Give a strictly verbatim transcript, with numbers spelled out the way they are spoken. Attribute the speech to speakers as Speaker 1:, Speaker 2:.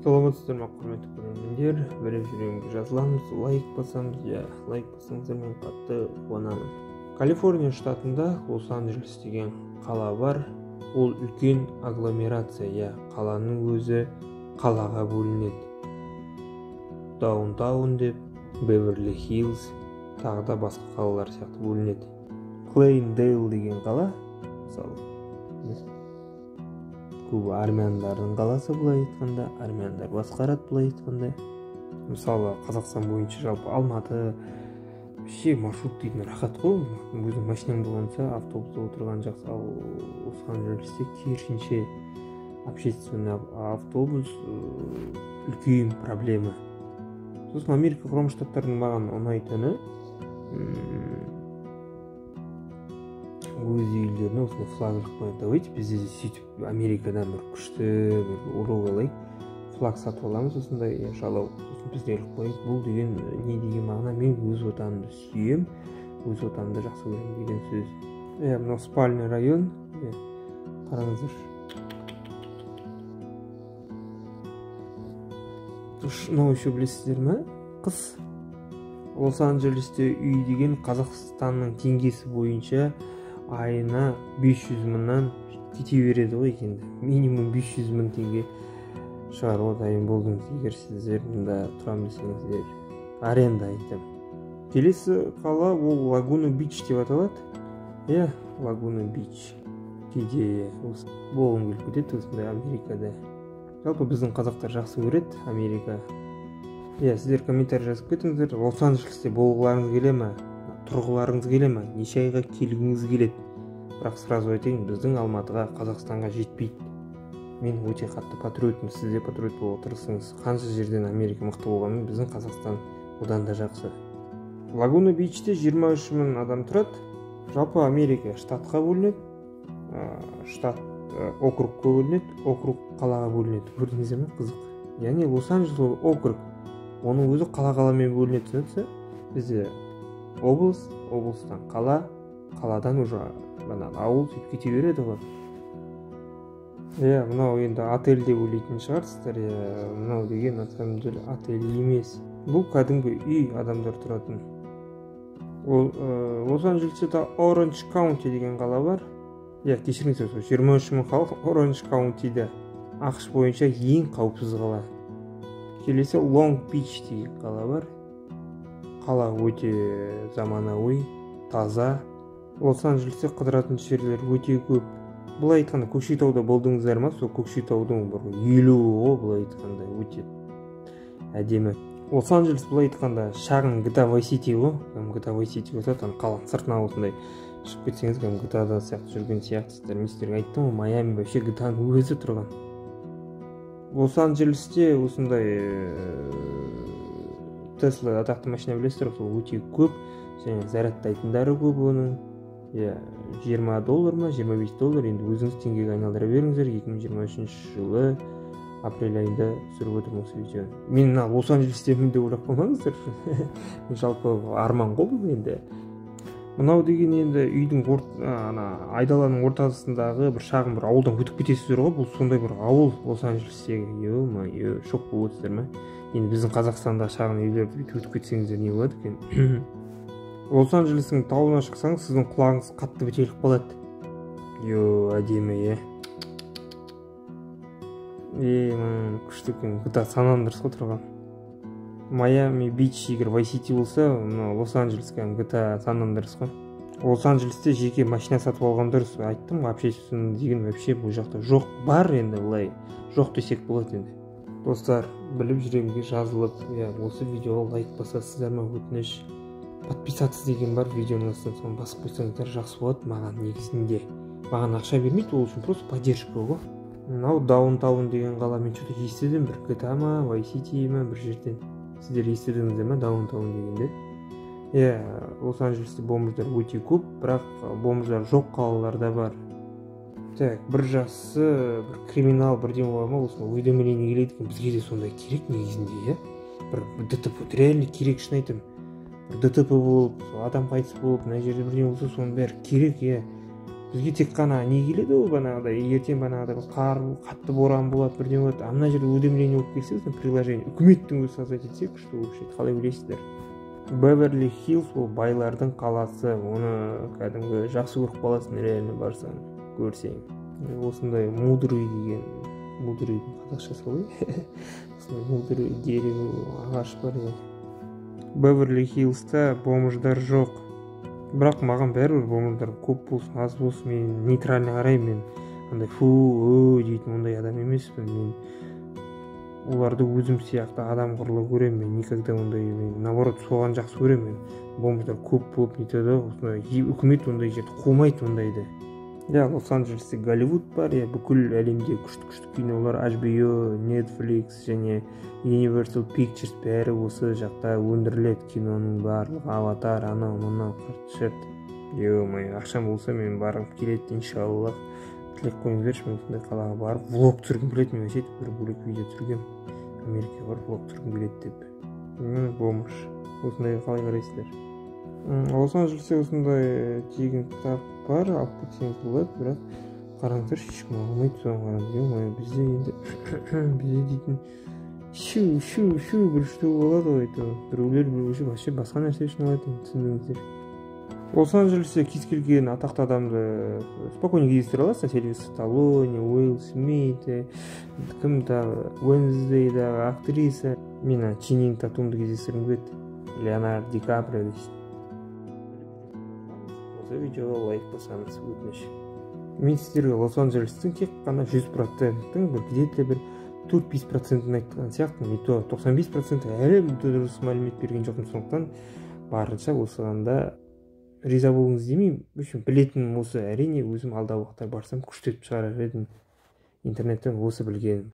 Speaker 1: Саламатсыздар ма, құрметті көрермендер. Біліп жүрегімге жазыламыз, лайк басамыз, я лайк басаңыздар мен қатты қуанамын. Калифорния штатында Лос-Анджелес деген қала бар. Ол үлкен агломерация, я қаланың өзі қалаға бөлінеді. Даунтаун деп, Беверли Хиллз, тағы да басқа қалалар сияқты бөлінеді. Клейндейл деген қала, мысалы, көбі армяндардың қаласы, былай айтқанда, армяндар басқарады, былай айтқанда. Мысалы, Қазақстан бойынша жалпы Алматы ше маршрут дейтін рахат қой. Өзің машинаң болғанша автобуста отырған жақсы, ал Лос-Анджелесте керісінше общественный автобус үлкен проблема. Сосын Америка құрама штаттарының маған ұнайтыны, өз үйлеріне осындай флаг қойып, давайте бізде сөйтіп Америкадан бір күшті бір урок алайық, флаг сатып аламыз, осындай жалау, сосын бізде іліп қойып. Бұл деген не деген мағына? Мен өз отанымды сүйем, өз отанымды жақсы көремін деген сөз. Е, мынау спальный район, қараңыздар. Мынау еще білесіздер ме? Қыс. Лос-Анджелесте үй деген Қазақстанның теңгесі бойынша айына бес жүз мыңнан кете береді ғой екенде. Минимум бес жүз мың теңге шығаруға дайын болдыңыз, егер сіздер мұнда тұрам десеңіздер. Аренда айтам. Келесі қала ол Лагуна Бич деп аталады. Е, Лагуна Бич. Кейде болғым келіп кетеді осындай Америкада. Жалпы біздің қазақтар жақсы көреді Америка. Е, сіздер комментарий жазып кетіңіздер. Лос-Анджелесте болғыларыңыз келе ме? Тұрғыларыңыз келе ме? Неше айға келгіңіз келеді? Бірақ сразу айтайын, біздің Алматыға, Қазақстанға жетпейді. Мен өте қатты патриотпын, сіз де патриот болуға тырысыңыз. Қанша жерден Америка мықты болғанымен, біздің Қазақстан одан да жақсы. Лагуна Бичте жиырма үш мың адам тұрады. Жалпы Америка штатқа бөлінеді, штат округқа бөлінеді, округ қалаға бөлінеді. Көрдіңіздер ме? Қызық. Яғни Лос-Анджелес округ, оның өзі қала-қаламен бөлінеді, түсініксіз? Бізде облыс, облыстан қала, қаладан уже ауыл сөйтіп кете береді ғой. Е, мынау енді отель деп ойлайтын шығарсыздар. Е, мынау деген на самом деле отель емес. Бұл кәдімгі үй, адамдар тұратын. Ол Лос-Анджелесте Оранж Каунти деген қала бар. Е, кешіріңіздер, жиырма үш мың халық Оранж Каунтиде. ақш бойынша ең қауіпсіз қала. Келесі Лонг Бич деген қала бар. Қала өте заманауи, таза. Лос-Анджелесте қыдыратын жерлер өте көп. Бұлай айтқанда, Көкшетауда болдыңыздар ма? Сол Көкшетаудың бір елу ғой, бұлай айтқанда өте әдемі. Лос-Анджелес бұлай айтқанда шағын джи ти эй Vice City ғой. джи ти эй Vice City болса, там қаланың сыртына осындай шығып кетсеңіз, джи ти эй-да сияқты жүрген сияқтысыздар. Мен сіздерге айттым ғой, Майами вообще джи ти эй-ның өзі тұрған. Лос-Анджелесте осындай Тесла атақты машина білесіздер, сол өте көп, және зарядтайтындары көп оның. жиырма доллар ма, жиырма бес доллар, енді өзіңіз теңгеге айналдыра беріңіздер. екі мың жиырма үшінші жылы апрель айында түсіріп отырмын осы видеоны. Мен мына Лос-Анджелестемін деп ойлап қалмаңыздар. Мен жалпы арман ғой бұл енді. Мынау деген енді үйдің айдаланың ортасындағы бір шағын бір ауылдан өтіп кетесіздер ғой. Бұл сондай бір ауыл Лос-Анджелестегі. Ё-ма, шок болып отырсыздар ма? Енді біздің Қазақстанда шағын үйлерді өтіп кетсеңіздер не болады екен? Лос-Анджелестің тауына шықсаңыз, сіздің құлағыңыз қатты бітеліп қалады. Йо, әдемі, е. Е, мән, күшті екен. джи ти эй Сан Андреас қой тұрған. Майами Бич егер Vice City болса, Лос-Анджелеске джи ти эй Сан Андреас қой. Лос-Анджелесте жеке машина сатып алған дұрыс. Айттым, общественный деген вообще бұл жақта жоқ. Бар енді былай. Жоқ десек болады енді. Достар, біліп жүрегімге жазылып, осы видеоға лайк басасыздар ма, өтініш. Подписаться деген бар, видеоның астына соны басып қойсаңыздар жақсы болады. Маған негізінде маған ақша бермейді, ол үшін просто поддержка ғой. Мынау Даунтаун деген қала, мен что-то естідім, бір джи ти эй ма, Vice City ма, бір жерден. Сіздер естідіңіздер ме Даунтаун дегенде? Е, Лос-Анджелесте бомждар өте көп, бірақ бомждар жоқ қалаларда бар. Так, бір жасы, бір криминал бірден бар ма, осыны уведомление келеді екен, бізге де сондай керек негізінде, е? Бір ди ти пи реально керек, шын айтам. ди ти пи болып, адам қайтыс болып, мына жерде бірден болса, соның бәрі керек, е. бізге тек қана не келеді ол банағыдай ертең банағыдай қар қатты боран болады бірдеңе болады, ана жерде уведомление болып келсе біздің приложение үкіметтің өзі создать етсе күшті вообще, қалай ойлайсыздар? Беверли Хиллз ол байлардың қаласы, оны кәдімгі жақсы көріп қаласың реально барсаң көрсең. Осындай мудрый деген, мудрыйдың қазақшасы ғой. Осындай мудрый дерево ағаш бар иә. Беверли Хиллзда бомждар жоқ. Бірақ маған бәрібір бомждар көп болсын, аз болсын, мен нейтрально қараймын, мен андай фу, ө дейтін ондай адам емеспін. Мен оларды өзім сияқты адам құрлы көремін, мен никогда ондай, мен наоборот соған жақсы көремін. Мен бомждар көп болып нетеді, осындай үкімет ондай жерді қумайды ондайды. Ja, Лос-Анджелесте Голливуд бар, я бүкіл әлемде күшті-күшті кинолар эйч би о, Netflix және Universal Pictures бәрі осы жақта өндіріледі, киноның барлығы, Аватар, анау, мынау, қырт-шырт. Е-май, ақшам болса мен барғым келеді, иншаллах. Тілек қойыңыздаршы, мен сондай қалаға барып, влог түсіргім келеді, мен өсет бір бөлек видео түсіргем. Америкаға барып влог түсіргім келеді деп. Мені бомж. Осындай қалай қарайсыздар? Лос-Анджелесте осындай тегін кітап бар, алып кетсеңіз болады, бірақ қараңыздар, ешкім алмайды, соған қараңыз. Е-май, бізде енді бізде дейтін шу шу шу бір штук болады ғой, біреулер біреулер вообще басқа нәрсе үшін алады, түсіндіңіздер. Лос-Анджелесте кез келген атақты адамды спокойно кездестіре аласың, Сильвестр Сталлоне, Уилл Смит, кім тағы, Уэнсдейдағы актриса, мен Ченнинг Татумды кездестіргім келеді, Леонардо Ди Каприо дейсің. Осы видеоға лайк басаңыз өтініш. Мен сіздерге Лос-Анджелестің тек қана жүз проценттің бір где-то бір төрт-бес процентін айтқан сияқтымын, и то тоқсан бес процент әлі дұрыс мәлімет берген жоқпын, сондықтан барынша осығанда риза болыңыз демеймін. Үшін білетінім осы, әрине өзім алдағы уақытта барсам күштеп шығарар едім интернеттен осы білгенім.